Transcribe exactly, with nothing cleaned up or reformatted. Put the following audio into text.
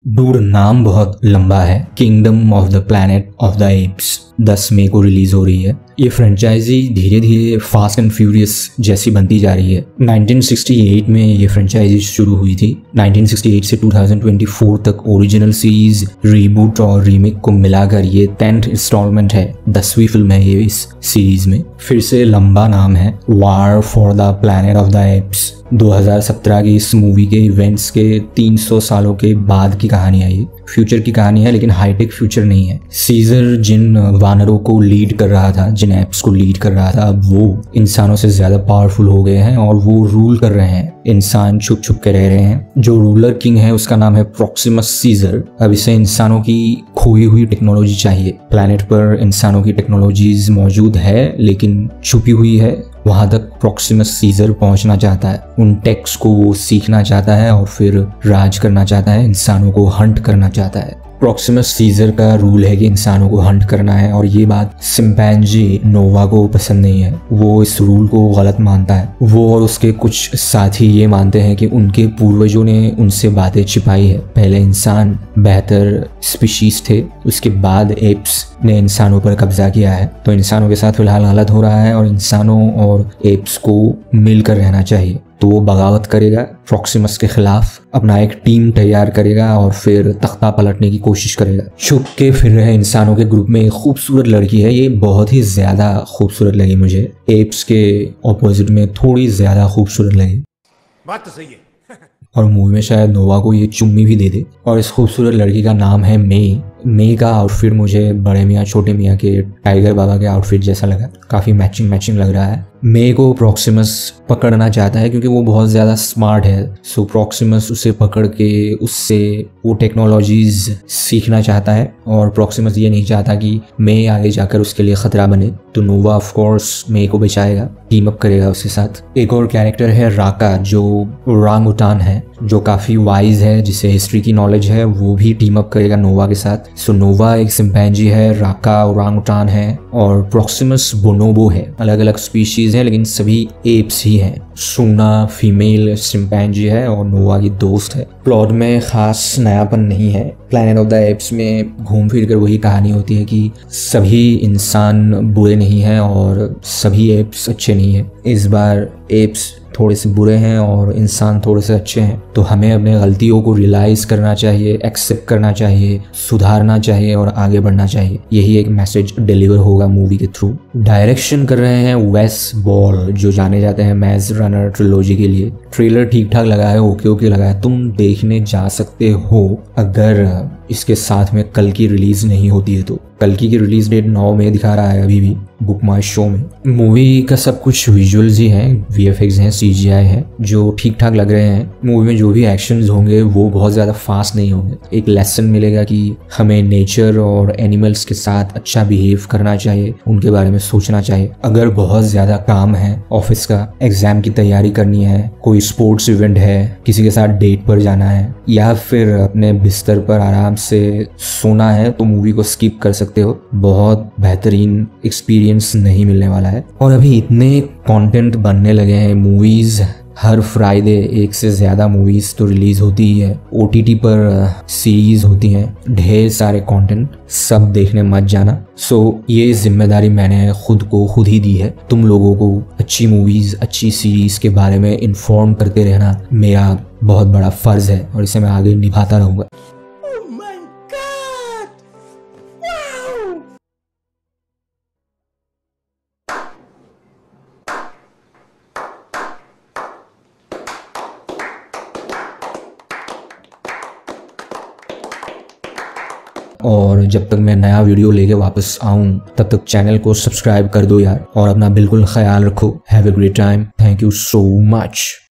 Dude नाम बहुत लंबा है। Kingdom of the planet of the apes दस मई को रिलीज हो रही है। ये फ्रेंचाइजी धीरे धीरे फास्ट एंड फ्यूरियस जैसी बनती जा रही है। नाइनटीन सिक्सटी एट में ये फ्रेंचाइजी शुरू हुई थी। नाइनटीन सिक्सटी एट से टू थाउजेंड ट्वेंटी फोर तक ओरिजिनल सीरीज, रीबूट और रीमेक को मिलाकर ये टेंथ इंस्टॉलमेंट है। दसवीं फिल्म है ये इस सीरीज में। फिर से लंबा नाम है, war for the planet of the apes. दो हज़ार सत्रह की इस मूवी के इवेंट्स के तीन सौ सालों के बाद की कहानी है। ये फ्यूचर की कहानी है, लेकिन हाईटेक फ्यूचर नहीं है। सीजर जिन वानरों को लीड कर रहा था, जिन एप्स को लीड कर रहा था, अब वो इंसानों से ज्यादा पावरफुल हो गए हैं और वो रूल कर रहे हैं। इंसान छुप छुप के रह रहे हैं। जो रूलर किंग है उसका नाम है प्रॉक्सिमस सीजर। अब इसे इंसानों की खोई हुई टेक्नोलॉजी चाहिए। प्लैनेट पर इंसानों की टेक्नोलॉजीज मौजूद है लेकिन छुपी हुई है। वहां तक प्रॉक्सिमस सीजर पहुंचना चाहता है। उन टेक्स को वो सीखना चाहता है और फिर राज करना चाहता है, इंसानों को हंट करना चाहता है। प्रॉक्सिमस सीजर का रूल है कि इंसानों को हंट करना है और ये बात चिंपैंजी नोवा को पसंद नहीं है। वो इस रूल को गलत मानता है। वो और उसके कुछ साथी ये मानते हैं कि उनके पूर्वजों ने उनसे बातें छिपाई है। पहले इंसान बेहतर स्पीशीज थे, उसके बाद एप्स ने इंसानों पर कब्जा किया है। तो इंसानों के साथ फिलहाल गलत हो रहा है और इंसानों और एप्स को मिलकर रहना चाहिए। तो वो बगावत करेगा, प्रॉक्सिमस के खिलाफ अपना एक टीम तैयार करेगा और फिर तख्ता पलटने की कोशिश करेगा। छुप के फिर रहे इंसानों के ग्रुप में एक खूबसूरत लड़की है। ये बहुत ही ज्यादा खूबसूरत लगी मुझे। एप्स के ऑपोजिट में थोड़ी ज्यादा खूबसूरत लगी। बात तो सही है। और मूवी में शायद नोवा को ये चुम्मी भी दे दे। और इस खूबसूरत लड़की का नाम है मे। मे का आउटफिट मुझे बड़े मियाँ छोटे मियाँ के टाइगर बाबा के आउटफिट जैसा लगा। काफी मैचिंग मैचिंग लग रहा है। मे को प्रॉक्सिमस पकड़ना चाहता है क्योंकि वो बहुत ज़्यादा स्मार्ट है। सो प्रॉक्सिमस उसे पकड़ के उससे वो टेक्नोलॉजीज सीखना चाहता है और प्रॉक्सिमस ये नहीं चाहता कि मे आगे जाकर उसके लिए खतरा बने। तो नोवा ऑफ कोर्स मे को बचाएगा, टीम अप करेगा उसके साथ। एक और कैरेक्टर है राका, जो ओरांगुटान है, जो काफ़ी वाइज है, जिसे हिस्ट्री की नॉलेज है। वो भी टीम अप करेगा नोवा के साथ। सो नोवा एक चिंपैंजी है, राका ओरांगुटान है और प्रॉक्सिमस बोनोबो है। अलग अलग स्पीशीज है लेकिन सभी एप्स ही हैं। सूना फीमेल चिंपैंजी है और नोवा की दोस्त है। प्लॉट में खास नयापन नहीं है। प्लैनेट ऑफ द एप्स में घूम फिर कर वही कहानी होती है कि सभी इंसान बुरे नहीं हैं और सभी एप्स अच्छे नहीं हैं। इस बार एप्स थोड़े से बुरे हैं और इंसान थोड़े से अच्छे हैं। तो हमें अपने गलतियों को रियलाइज करना चाहिए, एक्सेप्ट करना चाहिए, सुधारना चाहिए और आगे बढ़ना चाहिए। यही एक मैसेज डिलीवर होगा मूवी के थ्रू। डायरेक्शन कर रहे हैं वेस बॉल, जो जाने जाते हैं मैज रनर ट्रिलॉजी के लिए। ट्रेलर ठीक ठाक लगा है, ओके ओके लगा है। तुम देखने जा सकते हो अगर इसके साथ में कल की रिलीज नहीं होती है तो। कल की की रिलीज डेट नौ मई दिखा रहा है अभी भी बुक माई शो में। मूवी का सब कुछ विजुअल्स ही हैं, वीएफएक्स हैं, सीजीआई है, जो ठीक ठाक लग रहे हैं। मूवी में जो भी एक्शंस होंगे वो बहुत ज़्यादा फास्ट नहीं होंगे। एक लेसन मिलेगा कि हमें नेचर और एनिमल्स के साथ अच्छा बिहेव करना चाहिए, उनके बारे में सोचना चाहिए। अगर बहुत ज़्यादा काम है, ऑफिस का एग्जाम की तैयारी करनी है, कोई स्पोर्ट्स इवेंट है, किसी के साथ डेट पर जाना है या फिर अपने बिस्तर पर आराम से सोना है, तो मूवी को स्किप कर सकते हो। बहुत बेहतरीन एक्सपीरियंस नहीं मिलने वाला है। और अभी इतने कंटेंट बनने लगे हैं। मूवीज हर फ्राइडे एक से ज़्यादा मूवीज तो रिलीज होती ही है। ओटीटी पर सीरीज होती हैं, ढेर सारे कंटेंट, सब देखने मत जाना। सो ये जिम्मेदारी मैंने खुद को खुद ही दी है। तुम लोगों को अच्छी मूवीज, अच्छी सीरीज के बारे में इन्फॉर्म करते रहना मेरा बहुत बड़ा फर्ज है और इसे मैं आगे निभाता रहूँगा। और जब तक मैं नया वीडियो लेके वापस आऊं तब तक चैनल को सब्सक्राइब कर दो यार, और अपना बिल्कुल ख्याल रखो। Have a great time. Thank you so much.